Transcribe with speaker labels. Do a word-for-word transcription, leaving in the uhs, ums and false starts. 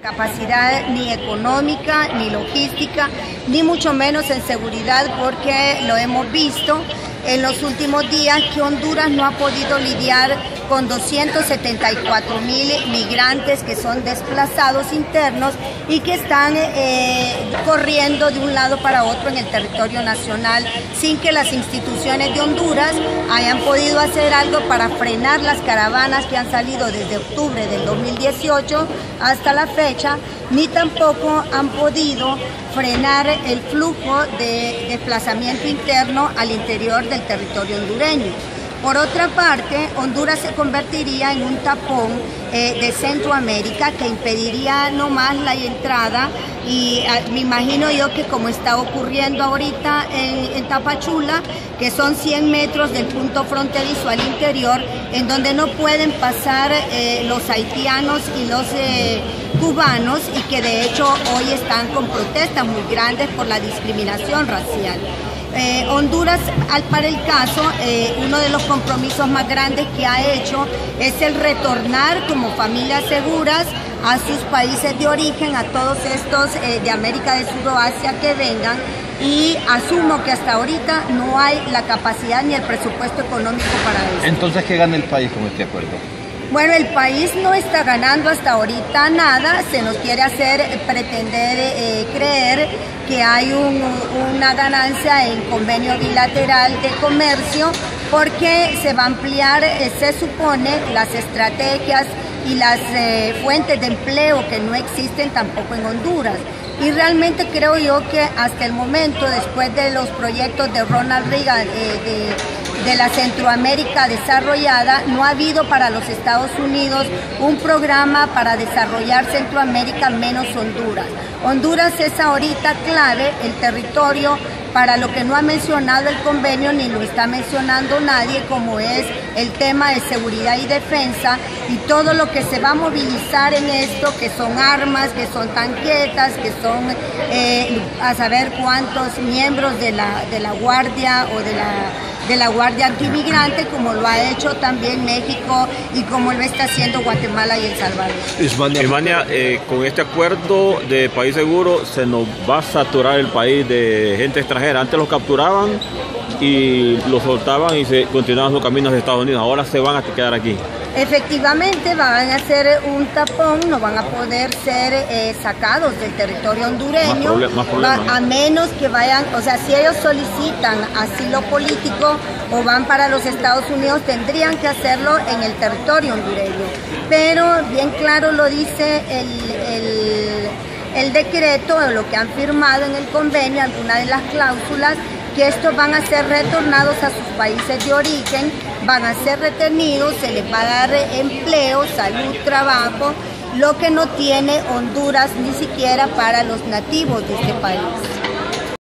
Speaker 1: Capacidad ni económica, ni logística, ni mucho menos en seguridad, porque lo hemos visto en los últimos días que Honduras no ha podido lidiar con doscientos setenta y cuatro mil migrantes que son desplazados internos y que están eh, corriendo de un lado para otro en el territorio nacional sin que las instituciones de Honduras hayan podido hacer algo para frenar las caravanas que han salido desde octubre del dos mil dieciocho hasta la fecha, ni tampoco han podido frenar el flujo de desplazamiento interno al interior del territorio hondureño. Por otra parte, Honduras se convertiría en un tapón eh, de Centroamérica que impediría no más la entrada y eh, me imagino yo que como está ocurriendo ahorita en, en Tapachula, que son cien metros del punto fronterizo al interior, en donde no pueden pasar eh, los haitianos y los eh, cubanos y que de hecho hoy están con protestas muy grandes por la discriminación racial. Eh, Honduras, al para el caso, eh, uno de los compromisos más grandes que ha hecho es el retornar como familias seguras a sus países de origen, a todos estos eh, de América del Sur o Asia que vengan, y asumo que hasta ahorita no hay la capacidad ni el presupuesto económico para eso.
Speaker 2: Entonces, ¿qué gana el país con este acuerdo?
Speaker 1: Bueno, el país no está ganando hasta ahorita nada, se nos quiere hacer pretender eh, creer que hay un, una ganancia en convenio bilateral de comercio porque se va a ampliar, eh, se supone, las estrategias y las eh, fuentes de empleo que no existen tampoco en Honduras. Y realmente creo yo que hasta el momento, después de los proyectos de Ronald Reagan, eh, de, de la Centroamérica desarrollada, no ha habido para los Estados Unidos un programa para desarrollar Centroamérica menos Honduras. Honduras es ahorita clave, el territorio, para lo que no ha mencionado el convenio ni lo está mencionando nadie, como es el tema de seguridad y defensa y todo lo que se va a movilizar en esto, que son armas, que son tanquetas, que son eh, a saber cuántos miembros de la, de la Guardia o de la, de la Guardia Antimigrante, como lo ha hecho también México y como lo está haciendo Guatemala y El Salvador.
Speaker 3: Ismania, eh, con este acuerdo de país seguro se nos va a saturar el país de gente extranjera. Antes los capturaban y los soltaban y se continuaban su camino hacia Estados Unidos. Ahora se van a quedar aquí.
Speaker 1: Efectivamente van a ser un tapón, no van a poder ser eh, sacados del territorio hondureño,
Speaker 3: más proble más problemas,
Speaker 1: a menos que vayan, o sea, si ellos solicitan asilo político o van para los Estados Unidos, tendrían que hacerlo en el territorio hondureño. Pero bien claro lo dice el, el, el decreto, o lo que han firmado en el convenio, alguna de las cláusulas, que estos van a ser retornados a sus países de origen, van a ser retenidos, se les va a dar empleo, salud, trabajo, lo que no tiene Honduras ni siquiera para los nativos de este país.